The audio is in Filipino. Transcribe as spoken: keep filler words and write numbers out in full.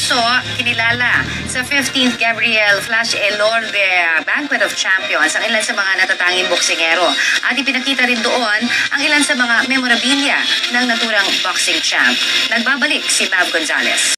Alonso, kinilala sa fifteenth Gabriel Flash Elorde Banquet of Champions ang ilan sa mga natatanging boksingero. At ipinakita rin doon ang ilan sa mga memorabilia ng naturang boxing champ. Nagbabalik si Mav Gonzalez.